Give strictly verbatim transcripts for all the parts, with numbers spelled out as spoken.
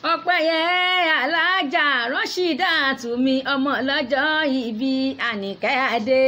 Ọpẹ́yẹ Alájà Rasheedat mi ọmọ lọ́jọ́ ìbí Àníkẹ́ Adé.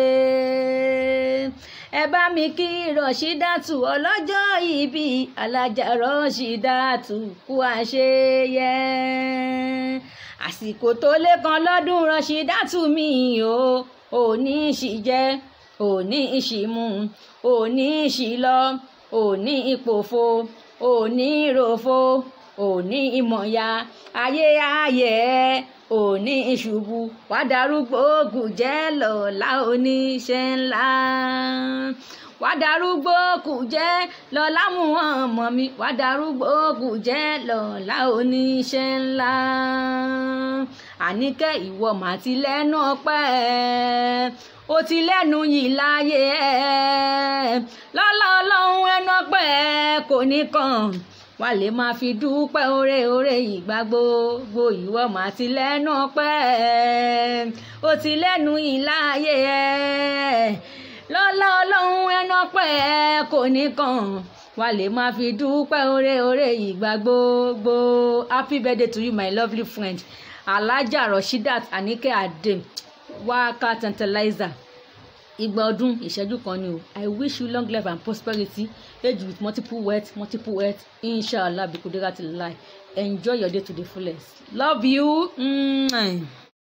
Ẹ bá mi kí Rasheedat ọlọ́jọ́ ìbí Alájà Rasheedat kú àṣeyẹ. Àsìkò tó lé kan lọ́dún Rasheedat mi o, òní ìṣìjẹ, òní ìṣìmú, òní ìṣìlọ, òní ìpòfo, òní ìròfo, òní ìmọ̀ya, ayé ayé ẹ, òní ìṣubú, wá darúgbó kùjẹ́ lọ́la oníṣẹ́ ńlá. Wá darúgbó kùjẹ́ lọ́la mú ọmọ mi, wá darúgbó kùjẹ́ lọ́la oníṣẹ́ ńlá. Àníkẹ́ ìwọ mà ti lẹ́nu ọpẹ́, ó ti lẹ́nu yìí láyé ẹ, lọ́lá Ọlọ́run ẹnu ọpẹ́ kò ní kàn. Wà lè máa fi dúpẹ́ oore oore ìgbà gbogbo, ìwọ mà ti lẹ́nu ọpẹ́, ó ti lẹ́nu yìí láyé ẹ, lọ́lá Ọlọ́run ẹnu ọpẹ́ kò ní kàn. Wà lè máa fi dúpẹ́ oore oore ìgbà gbogbo. Happy birthday to you my lovely friend Alájà Rasheedat Àníkẹ́ Adé Waka Tantalizer. Ìgbà ọdún ìṣẹ́jú kan ni o. I wish you long life and prosperity, age with multiple wealth, multiple wealth, inshallah bi kudratillah. Enjoy your day to the fullest. Love you. Mm-hmm.